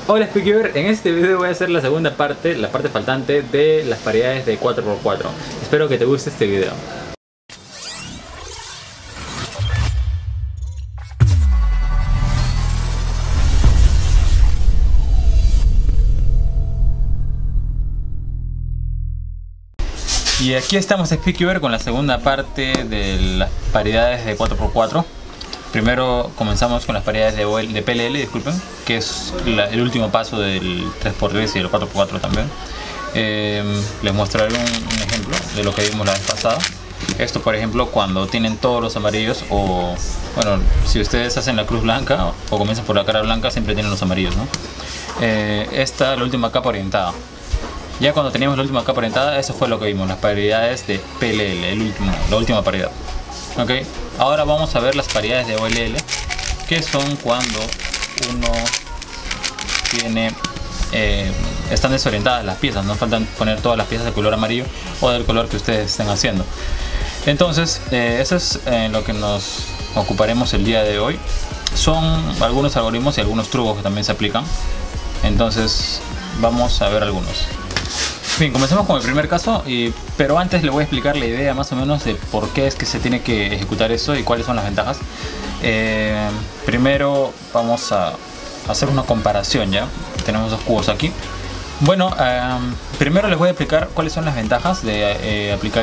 Hola Speaker, en este video voy a hacer la segunda parte, la parte faltante de las paridades de 4x4. Espero que te guste este video. Y aquí estamos Speaker con la segunda parte de las paridades de 4x4. Primero comenzamos con las paridades de PLL, disculpen, que es el último paso del 3x3 y el 4x4 también. Les mostraré un ejemplo de lo que vimos la vez pasada. Esto, por ejemplo, cuando tienen todos los amarillos, o bueno, si ustedes hacen la cruz blanca o comienzan por la cara blanca, siempre tienen los amarillos, ¿no? Esta es la última capa orientada. Ya cuando teníamos la última capa orientada, eso fue lo que vimos, las paridades de PLL, la última paridad. Ok, ahora vamos a ver las paridades de OLL, que son cuando uno tiene están desorientadas las piezas, no faltan poner todas las piezas de color amarillo o del color que ustedes estén haciendo. Entonces eso es lo que nos ocuparemos el día de hoy. Son algunos algoritmos y algunos trucos que también se aplican, entonces vamos a ver algunos. Bien, comencemos con el primer caso, pero antes le voy a explicar la idea más o menos de por qué es que se tiene que ejecutar eso y cuáles son las ventajas. Primero vamos a hacer una comparación. Ya tenemos dos cubos aquí. Bueno, primero les voy a explicar cuáles son las ventajas de aplicar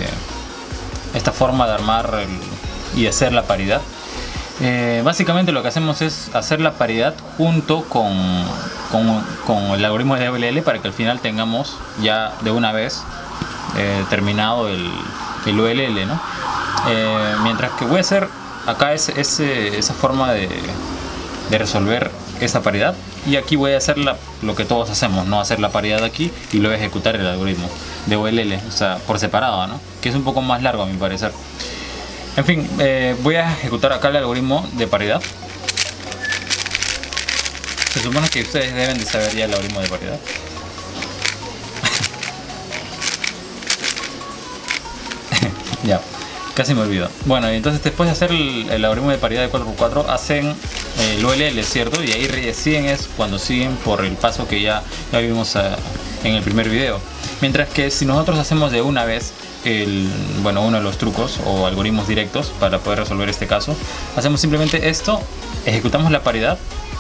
esta forma de armar y hacer la paridad. Básicamente lo que hacemos es hacer la paridad junto con el algoritmo de OLL para que al final tengamos ya de una vez terminado el OLL, ¿no? Mientras que voy a hacer acá esa forma de resolver esa paridad, y aquí voy a hacer lo que todos hacemos, no hacer la paridad aquí y luego ejecutar el algoritmo de OLL, o sea, por separado, ¿no? Que es un poco más largo a mi parecer. En fin, voy a ejecutar acá el algoritmo de paridad. Se supone que ustedes deben de saber ya el algoritmo de paridad. Ya, casi me olvido. Bueno, entonces después de hacer el algoritmo de paridad de 4x4 hacen el OLL, ¿cierto? Y ahí recién es cuando siguen por el paso que ya vimos en el primer video. Mientras que si nosotros hacemos de una vez uno de los trucos o algoritmos directos para poder resolver este caso, hacemos simplemente esto, ejecutamos la paridad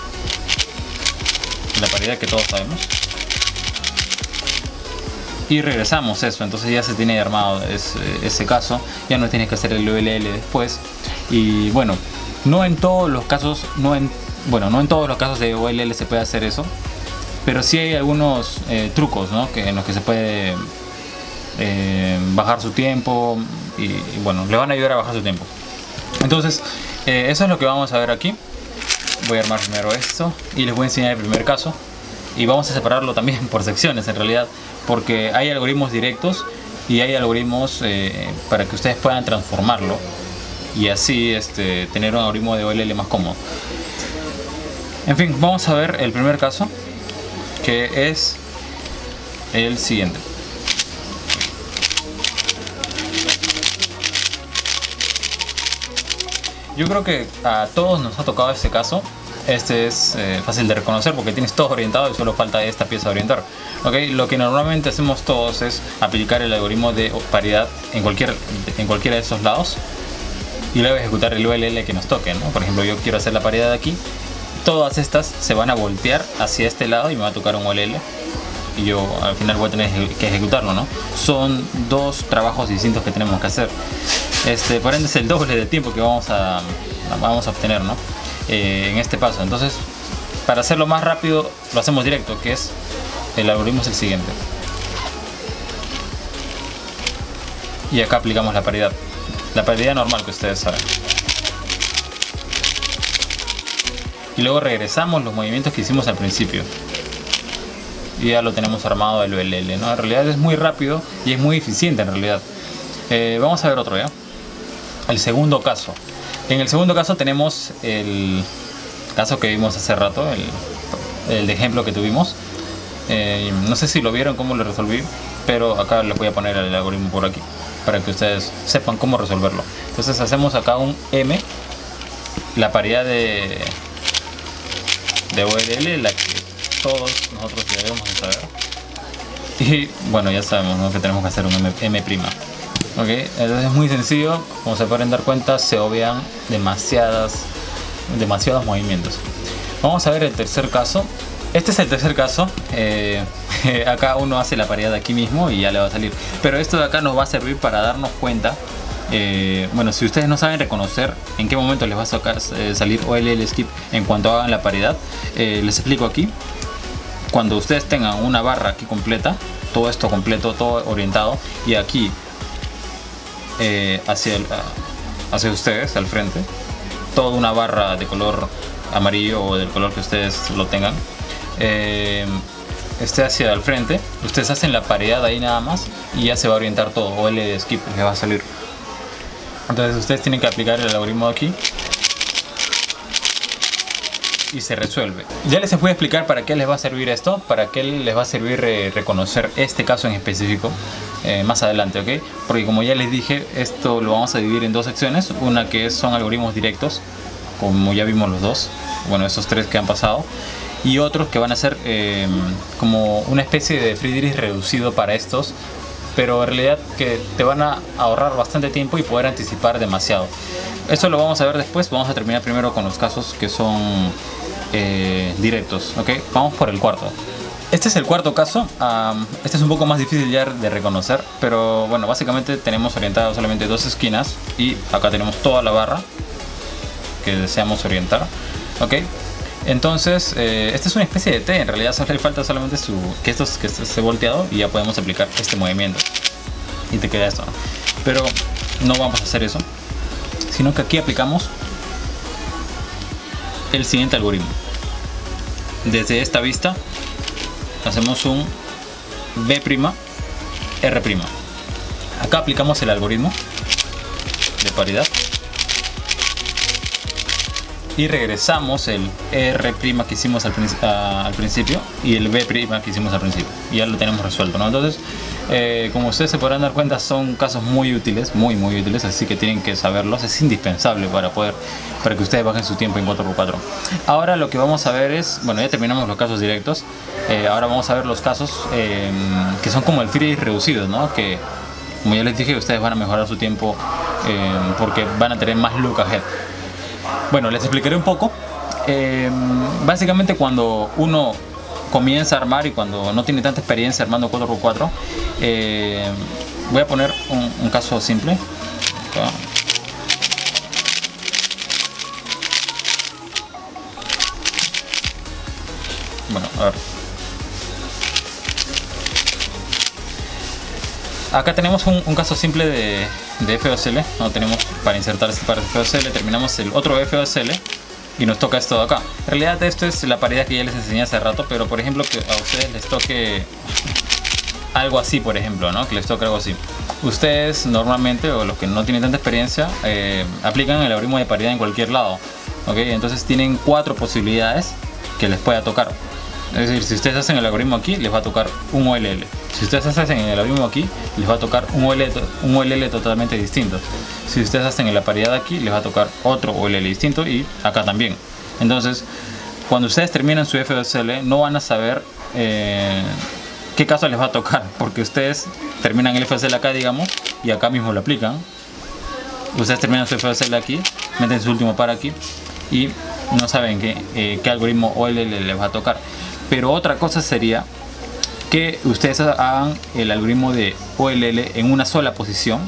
que todos sabemos y regresamos eso. Entonces ya se tiene armado ese caso, ya no tienes que hacer el OLL después. Y bueno, no en todos los casos de OLL se puede hacer eso, pero sí hay algunos trucos, ¿no? En los que se puede bajar su tiempo y bueno, le van a ayudar a bajar su tiempo. Entonces eso es lo que vamos a ver aquí. Voy a armar primero esto y les voy a enseñar el primer caso, y vamos a separarlo también por secciones en realidad, porque hay algoritmos directos y hay algoritmos para que ustedes puedan transformarlo y así tener un algoritmo de OLL más cómodo. En fin, vamos a ver el primer caso, que es el siguiente. Yo creo que a todos nos ha tocado este caso. Este es fácil de reconocer porque tienes todo orientado y solo falta esta pieza de orientar. ¿Okay? Lo que normalmente hacemos todos es aplicar el algoritmo de paridad en cualquiera de esos lados y luego ejecutar el OLL que nos toque, ¿no? Por ejemplo, yo quiero hacer la paridad aquí. Todas estas se van a voltear hacia este lado y me va a tocar un OLL. Y yo al final voy a tener que ejecutarlo, ¿no? Son dos trabajos distintos que tenemos que hacer. Por ende es el doble de tiempo que vamos a obtener, ¿no? En este paso. Entonces, para hacerlo más rápido, lo hacemos directo, que es el algoritmo es el siguiente. Y acá aplicamos la paridad normal que ustedes saben. Y luego regresamos los movimientos que hicimos al principio. Y ya lo tenemos armado el OLL, ¿no? En realidad es muy rápido y es muy eficiente en realidad. Vamos a ver otro, ¿ya? El segundo caso. En el segundo caso tenemos el caso que vimos hace rato, el ejemplo que tuvimos. No sé si lo vieron cómo lo resolví, pero acá les voy a poner el algoritmo por aquí para que ustedes sepan cómo resolverlo. Entonces hacemos acá un M, la paridad de OLL, la que todos nosotros debemos de saber. Y bueno, ya sabemos, ¿no?, que tenemos que hacer un M'. Ok, entonces es muy sencillo. Como se pueden dar cuenta, se obvian demasiados movimientos. Vamos a ver el tercer caso. Este es el tercer caso. Acá uno hace la paridad aquí mismo y ya le va a salir. Pero esto de acá nos va a servir para darnos cuenta. Bueno, si ustedes no saben reconocer en qué momento les va a salir OLL skip en cuanto hagan la paridad, les explico aquí. Cuando ustedes tengan una barra aquí completa, todo esto completo, todo orientado, y aquí hacia ustedes, al frente, toda una barra de color amarillo o del color que ustedes lo tengan, esté hacia el frente, ustedes hacen la paridad ahí nada más y ya se va a orientar todo. OLL skip les va a salir. Entonces ustedes tienen que aplicar el algoritmo aquí y se resuelve. Ya les voy a explicar para qué les va a servir esto, para qué les va a servir reconocer este caso en específico más adelante, ¿ok? Porque como ya les dije, esto lo vamos a dividir en dos secciones. Una que son algoritmos directos, como ya vimos los dos, bueno, esos tres que han pasado, y otros que van a ser como una especie de Friedrich reducido para estos, pero en realidad que te van a ahorrar bastante tiempo y poder anticipar demasiado. Esto lo vamos a ver después. Vamos a terminar primero con los casos que son directos, ¿ok? Vamos por el cuarto. Este es el cuarto caso. Este es un poco más difícil ya de reconocer, pero bueno, básicamente tenemos orientadas solamente dos esquinas y acá tenemos toda la barra que deseamos orientar, ¿ok? Entonces, esta es una especie de T. En realidad solo le falta solamente que esto esté volteado y ya podemos aplicar este movimiento y te queda esto, ¿no? Pero no vamos a hacer eso, sino que aquí aplicamos el siguiente algoritmo. Desde esta vista hacemos un B', R'. Acá aplicamos el algoritmo de paridad y regresamos el R' que hicimos al principio y el B' que hicimos al principio, y ya lo tenemos resuelto, ¿no? Entonces, como ustedes se podrán dar cuenta, son casos muy útiles, muy útiles, así que tienen que saberlos. Es indispensable para que ustedes bajen su tiempo en 4x4. Ahora lo que vamos a ver es, bueno, ya terminamos los casos directos. Ahora vamos a ver los casos que son como el Friedrich reducido, ¿no? Que, como ya les dije, ustedes van a mejorar su tiempo porque van a tener más look ahead. Bueno, les explicaré un poco. Básicamente, cuando uno comienza a armar y cuando no tiene tanta experiencia armando 4x4, voy a poner un caso simple. Acá. Bueno, a ver. Acá tenemos un caso simple de FOSL, ¿no? Tenemos para insertar este par de FOSL, terminamos el otro FOSL y nos toca esto de acá. En realidad esto es la paridad que ya les enseñé hace rato, pero por ejemplo que a ustedes les toque algo así, por ejemplo, ¿no? Que les toque algo así. Ustedes normalmente, o los que no tienen tanta experiencia, aplican el algoritmo de paridad en cualquier lado, ¿ok? Entonces tienen 4 posibilidades que les pueda tocar. Es decir, si ustedes hacen el algoritmo aquí, les va a tocar un OLL. Si ustedes hacen el algoritmo aquí, les va a tocar un OLL totalmente distinto. Si ustedes hacen la paridad aquí, les va a tocar otro OLL distinto, y acá también. Entonces, cuando ustedes terminan su FOSL, no van a saber qué caso les va a tocar, porque ustedes terminan el FOSL acá, digamos, y acá mismo lo aplican. Ustedes terminan su FOSL aquí, meten su último par aquí y no saben qué algoritmo OLL les va a tocar. Pero otra cosa sería que ustedes hagan el algoritmo de OLL en una sola posición,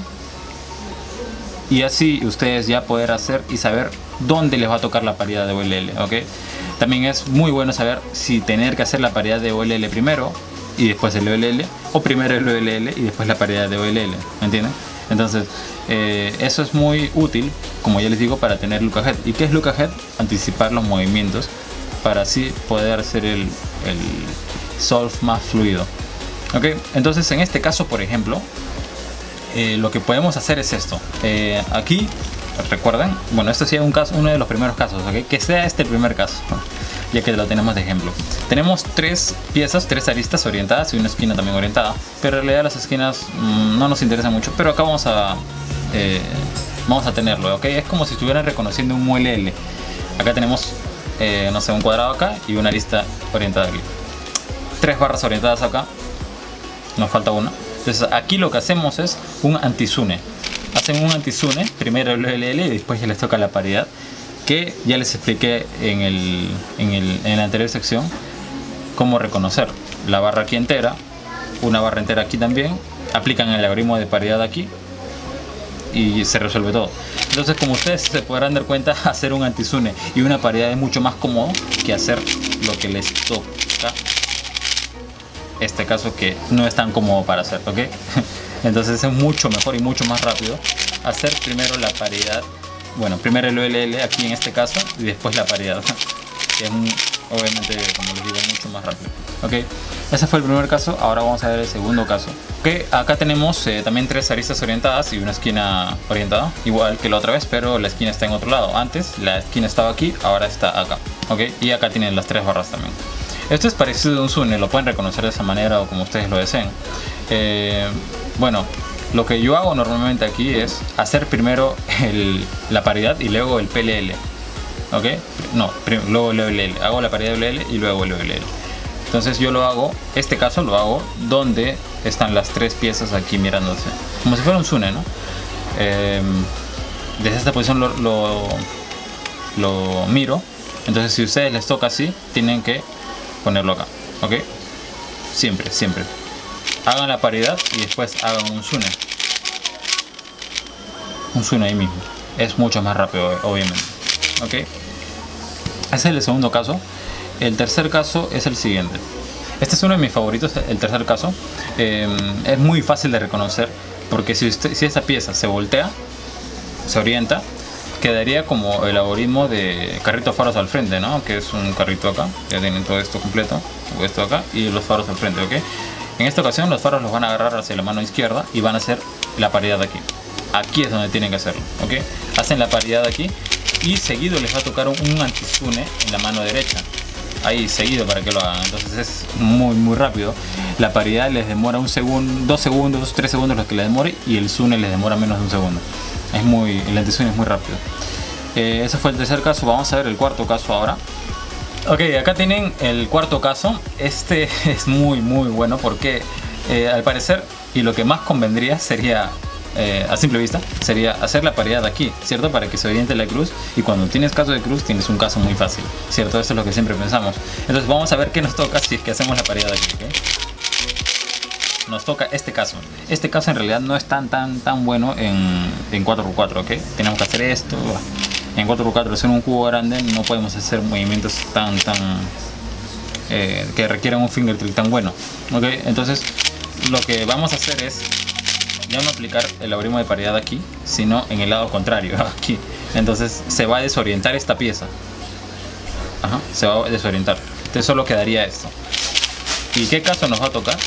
y así ustedes ya poder hacer y saber dónde les va a tocar la paridad de OLL, ¿ok? También es muy bueno saber si tener que hacer la paridad de OLL primero y después el OLL, o primero el OLL y después la paridad de OLL, ¿me entienden? Entonces, eso es muy útil, como ya les digo, para tener look ahead. ¿Y qué es look ahead? Anticipar los movimientos para así poder hacer el solve más fluido. ¿Ok? Entonces, en este caso, por ejemplo, lo que podemos hacer es esto. Aquí, recuerden, bueno, esto sí es uno de los primeros casos, ¿ok? Que sea este el primer caso, ya que lo tenemos de ejemplo. Tenemos 3 piezas, 3 aristas orientadas y una esquina también orientada, pero en realidad las esquinas no nos interesan mucho, pero acá vamos a tenerlo, ¿ok? Es como si estuvieran reconociendo un ULL. Acá tenemos, no sé, un cuadrado acá y una arista orientada aquí. 3 barras orientadas acá, nos falta una. Entonces aquí lo que hacemos es un antisune. Hacen un antisune, primero el OLL y después ya les toca la paridad, que ya les expliqué en la anterior sección cómo reconocer la barra aquí entera, una barra entera aquí también, aplican el algoritmo de paridad aquí y se resuelve todo. Entonces, como ustedes se podrán dar cuenta, hacer un antisune y una paridad es mucho más cómodo que hacer lo que les toca este caso, que no es tan cómodo para hacer, ¿ok? Entonces es mucho mejor y mucho más rápido hacer primero la paridad, bueno, primero el OLL aquí en este caso y después la paridad, que es obviamente, como les digo, mucho más rápido, ¿ok? Ese fue el primer caso. Ahora vamos a ver el segundo caso. Okay, acá tenemos también 3 aristas orientadas y una esquina orientada, igual que la otra vez, pero la esquina está en otro lado. Antes la esquina estaba aquí, ahora está acá, ¿ok? Y acá tienen las 3 barras también. Esto es parecido a un Zune, lo pueden reconocer de esa manera o como ustedes lo deseen. Bueno, lo que yo hago normalmente aquí es hacer primero la paridad y luego el PLL, ¿ok? No, luego el OLL. Hago la paridad del OLL y luego el OLL. Entonces yo lo hago, este caso lo hago donde están las 3 piezas aquí mirándose, como si fuera un Zune, ¿no? Desde esta posición lo miro. Entonces si a ustedes les toca así, tienen que ponerlo acá, ¿ok? Siempre, siempre. Hagan la paridad y después hagan un Zune. Un Zune ahí mismo. Es mucho más rápido, obviamente, ¿ok? Ese es el segundo caso. El tercer caso es el siguiente. Este es uno de mis favoritos, el tercer caso. Es muy fácil de reconocer porque si esta pieza se voltea, se orienta, quedaría como el algoritmo de carrito faros al frente, ¿no? Que es un carrito acá, ya tienen todo esto completo, esto acá y los faros al frente, ¿ok? En esta ocasión los faros los van a agarrar hacia la mano izquierda y van a hacer la paridad aquí. Aquí es donde tienen que hacerlo, ¿ok? Hacen la paridad aquí y seguido les va a tocar un antisune en la mano derecha. Ahí seguido para que lo hagan. Entonces es muy rápido. La paridad les demora 1 segundo, 2 segundos, 3 segundos los que les demore, y el Zune les demora menos de 1 segundo. El antisune es muy rápido. Ese fue el tercer caso. Vamos a ver el cuarto caso ahora. Ok, acá tienen el cuarto caso. Este es muy bueno porque al parecer, y lo que más convendría sería, a simple vista, sería hacer la paridad aquí, ¿cierto? Para que se oriente la cruz, y cuando tienes caso de cruz tienes un caso muy fácil, ¿cierto? Eso es lo que siempre pensamos. Entonces vamos a ver qué nos toca si es que hacemos la paridad aquí, ¿ok? Nos toca este caso. Este caso en realidad no es tan bueno en 4x4, ¿ok? Tenemos que hacer esto. En 4x4, hacer un cubo grande, no podemos hacer movimientos que requieran un finger trick tan bueno, ¿ok? Entonces lo que vamos a hacer es ya no aplicar el algoritmo de paridad aquí, sino en el lado contrario, aquí. Entonces se va a desorientar esta pieza. Ajá, se va a desorientar. Entonces solo quedaría esto. ¿Y qué caso nos va a tocar?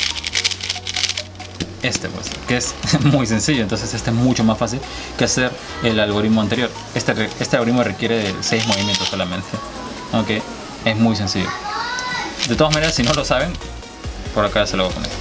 Este, pues, que es muy sencillo. Entonces este es mucho más fácil que hacer el algoritmo anterior. Este algoritmo requiere de 6 movimientos solamente. Ok, es muy sencillo. De todas maneras, si no lo saben, por acá se lo voy a poner.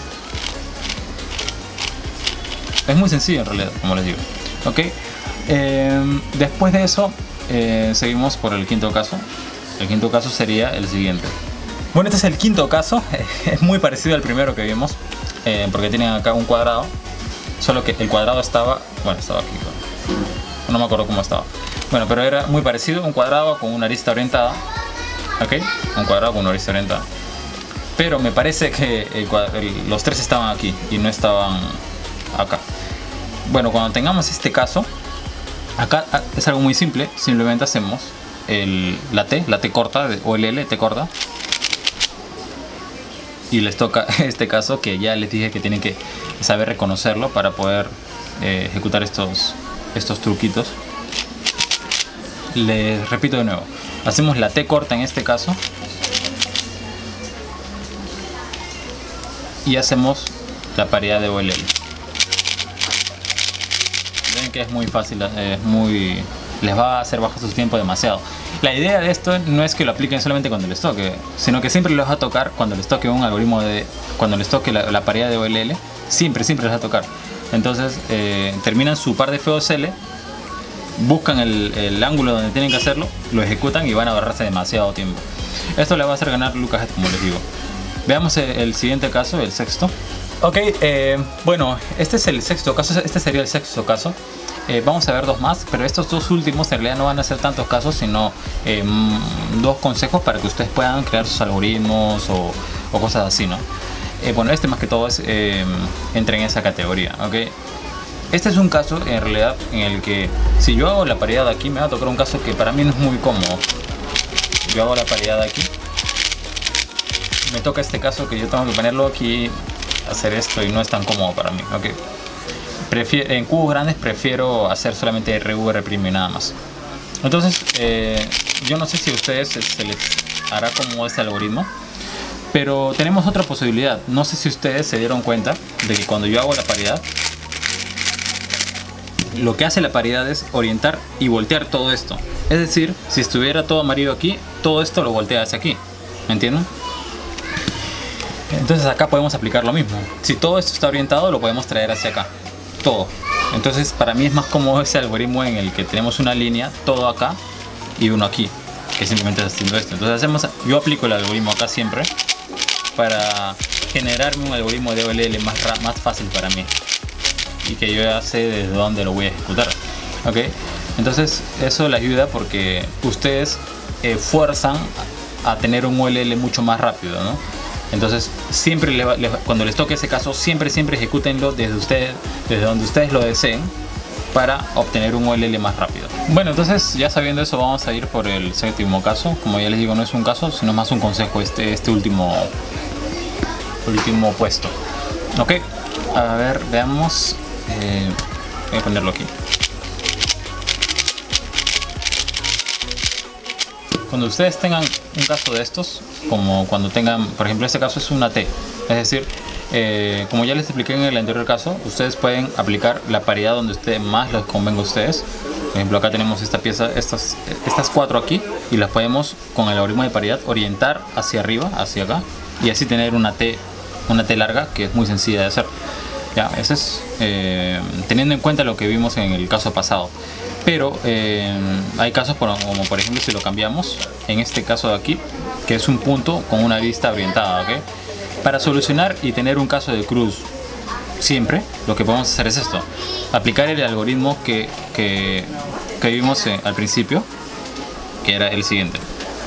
Es muy sencillo en realidad, como les digo. Ok, después de eso seguimos por el quinto caso. El quinto caso sería el siguiente. Bueno, este es el quinto caso. Es muy parecido al primero que vimos, porque tienen acá un cuadrado, solo que el cuadrado estaba aquí, no me acuerdo cómo estaba. Bueno, pero era muy parecido, un cuadrado con una arista orientada. Ok, un cuadrado con una arista orientada. Pero me parece que los 3 estaban aquí y no estaban acá. Bueno, cuando tengamos este caso, acá es algo muy simple. Simplemente hacemos la T corta, o el L, T corta, y les toca este caso, que ya les dije que tienen que saber reconocerlo para poder ejecutar estos truquitos. Les repito de nuevo, hacemos la T corta en este caso y hacemos la paridad de OLL. Ven que es muy fácil, les va a hacer bajar su tiempo demasiado. La idea de esto no es que lo apliquen solamente cuando les toque, sino que siempre les va a tocar cuando les toque un algoritmo cuando les toque la paridad de OLL, siempre les va a tocar. Entonces terminan su par de FOSL, buscan el ángulo donde tienen que hacerlo, lo ejecutan y van a ahorrarse demasiado tiempo. Esto les va a hacer ganar Lucas, como les digo. Veamos el siguiente caso, el sexto. Ok, bueno, este es el sexto caso, este sería el sexto caso. Vamos a ver dos más, pero estos dos últimos en realidad no van a ser tantos casos, sino dos consejos para que ustedes puedan crear sus algoritmos o cosas así, ¿no? Bueno, este más que todo entra en esa categoría, ¿ok? Este es un caso en realidad en el que si yo hago la paridad aquí, me va a tocar un caso que para mí no es muy cómodo. Yo hago la paridad aquí, me toca este caso que yo tengo que ponerlo aquí, hacer esto, y no es tan cómodo para mí, ¿ok? En cubos grandes prefiero hacer solamente RV' y nada más. Entonces, yo no sé si a ustedes se les hará como este algoritmo, pero tenemos otra posibilidad. No sé si ustedes se dieron cuenta de que cuando yo hago la paridad, lo que hace la paridad es orientar y voltear todo esto. Es decir, si estuviera todo amarillo aquí, todo esto lo voltea hacia aquí. ¿Me entienden? Entonces acá podemos aplicar lo mismo. Si todo esto está orientado, lo podemos traer hacia acá. Todo. Entonces para mí es más cómodo ese algoritmo en el que tenemos una línea, todo acá y uno aquí, que simplemente está haciendo esto. Entonces yo aplico el algoritmo acá siempre para generarme un algoritmo de OLL más fácil para mí y que yo ya sé desde dónde lo voy a ejecutar. ¿Ok? Entonces eso le ayuda porque ustedes fuerzan a tener un OLL mucho más rápido, ¿no? Entonces siempre cuando les toque ese caso, siempre ejecútenlo desde donde ustedes lo deseen para obtener un OLL más rápido. Bueno, entonces ya sabiendo eso, vamos a ir por el séptimo caso. Como ya les digo, no es un caso, sino más un consejo este último puesto. Ok, a ver, veamos. Voy a ponerlo aquí. Cuando ustedes tengan un caso de estos, como cuando tengan, por ejemplo, este caso es una T, es decir, como ya les expliqué en el anterior caso, ustedes pueden aplicar la paridad donde más les convenga a ustedes. Por ejemplo, acá tenemos esta pieza, estas cuatro aquí, y las podemos con el algoritmo de paridad orientar hacia arriba, hacia acá, y así tener una T larga que es muy sencilla de hacer. Ya, eso es teniendo en cuenta lo que vimos en el caso pasado. Pero hay casos como por ejemplo si lo cambiamos, en este caso de aquí, que es un punto con una lista orientada, ¿ok? Para solucionar y tener un caso de cruz siempre, lo que podemos hacer es esto: aplicar el algoritmo que vimos al principio, que era el siguiente.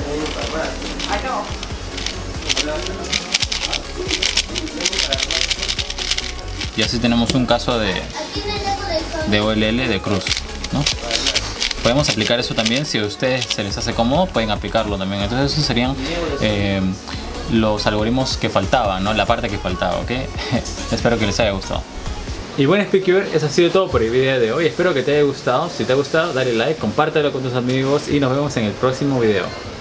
Y así tenemos un caso de OLL de cruz, ¿no? Podemos aplicar eso también. Si a ustedes se les hace cómodo, pueden aplicarlo también. Entonces esos serían los algoritmos que faltaban, ¿no? La parte que faltaba, ¿ok? Espero que les haya gustado. Y bueno, Speakyver, eso ha sido todo por el video de hoy. Espero que te haya gustado. Si te ha gustado, dale like, compártelo con tus amigos y nos vemos en el próximo video.